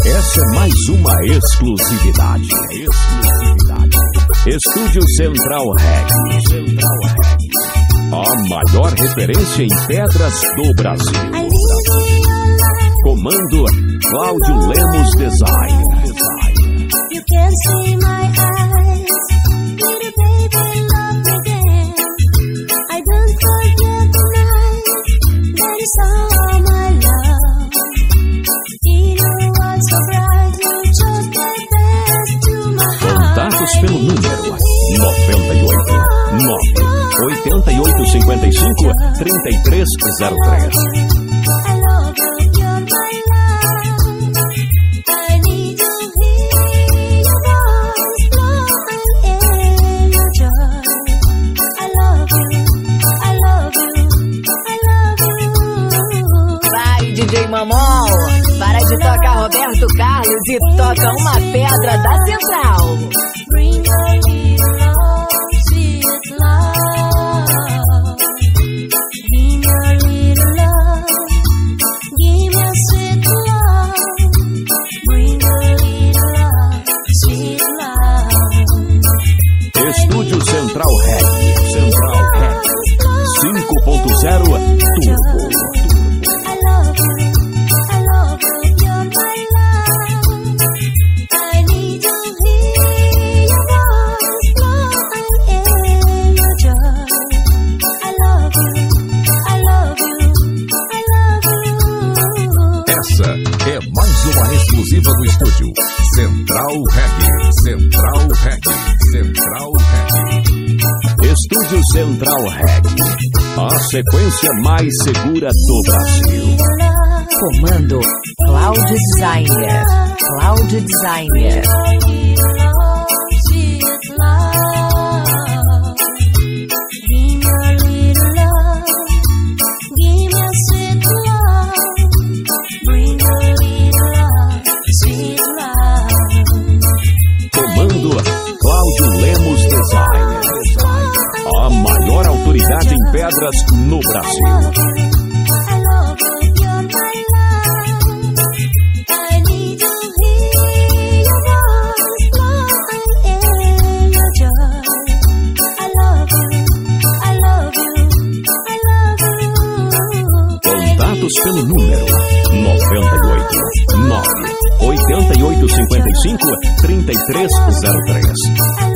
Essa é mais uma exclusividade. Estúdio Central Reggae. A maior referência em pedras do Brasil. Comando Cláudio Lemos Design. You can see my eyes, little baby, love me again. I don't forget the night that is all my love. You know what's so bright, you just get best to my heart. Contatos pelo número 98 9 88 55 3303. I love you, you're my love. I need to hear your voice, blow and your joy. I love you, I love you, I love you. Vai, DJ Mamol, para de tocar Roberto Carlos e toca uma pedra da Central. Bring a little love, sweet love. Give me a little love, give me a sweet love. Bring a little love, sweet love. Estúdio Central Reggae. 5.0 Turbo. I love you, you're my love. I need to hear your voice, blow and your joy. I love you, I love you, I love you. Essa é mais uma exclusiva do estúdio Central Reggae. Estúdio Central Reggae. A sequência mais segura do Brasil. Comando Cláudio Designer. Comando Cláudio Lemos Design. A maior autoridade em pedras no Brasil. Contatos pelo número 98 9 88 55 3303.